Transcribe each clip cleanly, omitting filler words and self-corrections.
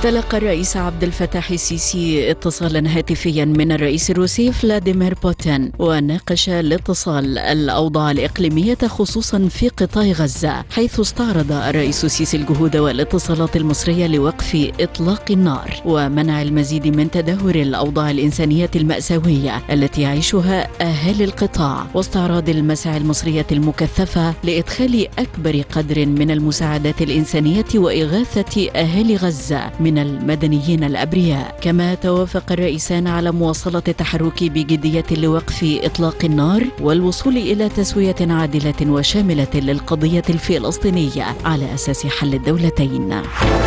تلقى الرئيس عبد الفتاح السيسي اتصالا هاتفيا من الرئيس الروسي فلاديمير بوتين، وناقش الاتصال الأوضاع الإقليمية خصوصا في قطاع غزة، حيث استعرض الرئيس السيسي الجهود والاتصالات المصرية لوقف إطلاق النار ومنع المزيد من تدهور الأوضاع الإنسانية المأساوية التي يعيشها أهالي القطاع، واستعراض المساعي المصرية المكثفة لإدخال أكبر قدر من المساعدات الإنسانية وإغاثة أهالي غزة من المدنيين الأبرياء. كما توافق الرئيسان على مواصلة التحرك بجدية لوقف إطلاق النار والوصول إلى تسوية عادلة وشاملة للقضية الفلسطينية على أساس حل الدولتين.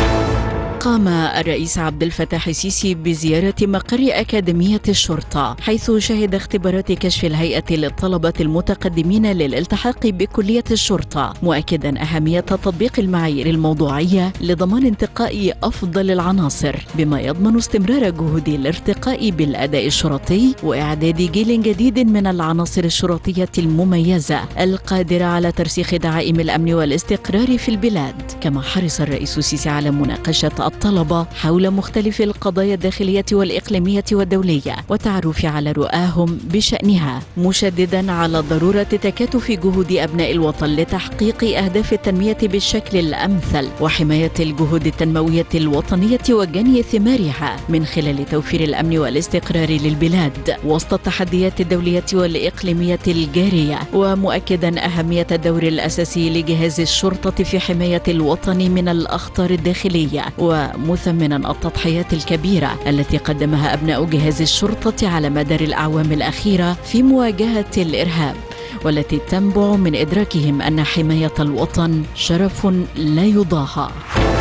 قام الرئيس عبد الفتاح السيسي بزيارة مقر أكاديمية الشرطة، حيث شهد اختبارات كشف الهيئة للطلبة المتقدمين للالتحاق بكلية الشرطة، مؤكدا أهمية تطبيق المعايير الموضوعية لضمان انتقاء أفضل العناصر، بما يضمن استمرار جهود الارتقاء بالأداء الشرطي وإعداد جيل جديد من العناصر الشرطية المميزة القادرة على ترسيخ دعائم الأمن والاستقرار في البلاد. كما حرص الرئيس السيسي على مناقشة الطلبة حول مختلف القضايا الداخلية والإقليمية والدولية والتعرف على رؤاهم بشأنها، مشددا على ضرورة تكاتف جهود أبناء الوطن لتحقيق أهداف التنمية بالشكل الأمثل وحماية الجهود التنموية الوطنية وجني ثمارها من خلال توفير الأمن والاستقرار للبلاد وسط التحديات الدولية والإقليمية الجارية، ومؤكدا أهمية الدور الأساسي لجهاز الشرطة في حماية الوطن من الأخطار الداخلية، ومثمنا التضحيات الكبيرة التي قدمها أبناء جهاز الشرطة على مدار الأعوام الأخيرة في مواجهة الإرهاب، والتي تنبع من إدراكهم أن حماية الوطن شرف لا يضاهى.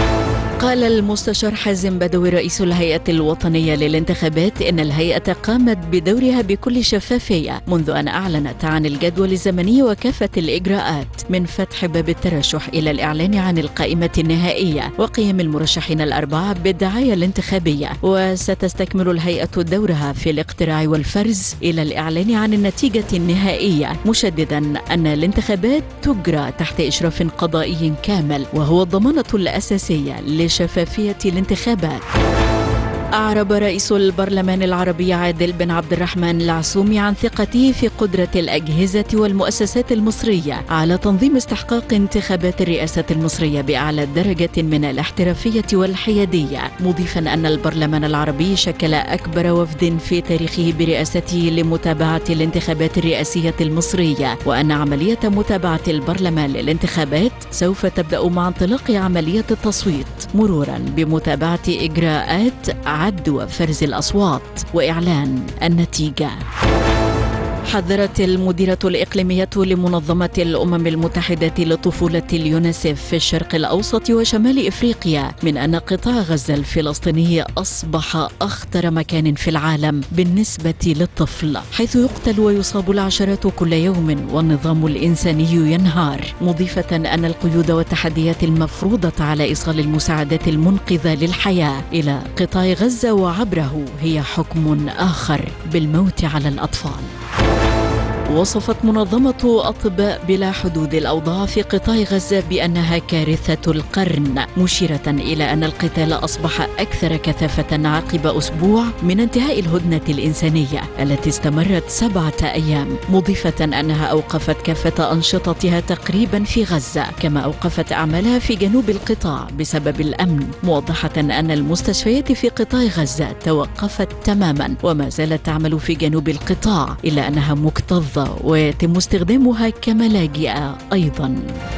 قال المستشار حازم بدوي رئيس الهيئة الوطنية للانتخابات إن الهيئة قامت بدورها بكل شفافية منذ أن أعلنت عن الجدول الزمني وكافة الإجراءات، من فتح باب الترشح إلى الإعلان عن القائمة النهائية وقيام المرشحين الأربعة بالدعاية الانتخابية. وستستكمل الهيئة دورها في الاقتراع والفرز إلى الإعلان عن النتيجة النهائية، مشددا أن الانتخابات تجرى تحت إشراف قضائي كامل، وهو الضمانة الأساسية لشفافية الانتخابات. أعرب رئيس البرلمان العربي عادل بن عبد الرحمن العسومي عن ثقته في قدرة الأجهزة والمؤسسات المصرية على تنظيم استحقاق انتخابات الرئاسة المصرية بأعلى درجة من الاحترافية والحيادية، مضيفا أن البرلمان العربي شكل أكبر وفد في تاريخه برئاسته لمتابعة الانتخابات الرئاسية المصرية، وأن عملية متابعة البرلمان للانتخابات سوف تبدأ مع انطلاق عملية التصويت، مرورا بمتابعة إجراءات عد وفرز الأصوات وإعلان النتيجة. حذرت المديرة الإقليمية لمنظمة الأمم المتحدة للطفولة اليونيسف في الشرق الأوسط وشمال إفريقيا من أن قطاع غزة الفلسطيني أصبح أخطر مكان في العالم بالنسبة للطفل، حيث يقتل ويصاب العشرات كل يوم والنظام الإنساني ينهار، مضيفة أن القيود والتحديات المفروضة على إيصال المساعدات المنقذة للحياة إلى قطاع غزة وعبره هي حكم آخر بالموت على الأطفال. وصفت منظمة أطباء بلا حدود الأوضاع في قطاع غزة بأنها كارثة القرن، مشيرة إلى أن القتال أصبح أكثر كثافة عقب أسبوع من انتهاء الهدنة الإنسانية التي استمرت 7 أيام، مضيفة أنها أوقفت كافة أنشطتها تقريبا في غزة، كما أوقفت أعمالها في جنوب القطاع بسبب الأمن، موضحة أن المستشفيات في قطاع غزة توقفت تماما وما زالت تعمل في جنوب القطاع، إلا أنها مكتظة ويتم استخدامها كملاجئ أيضا.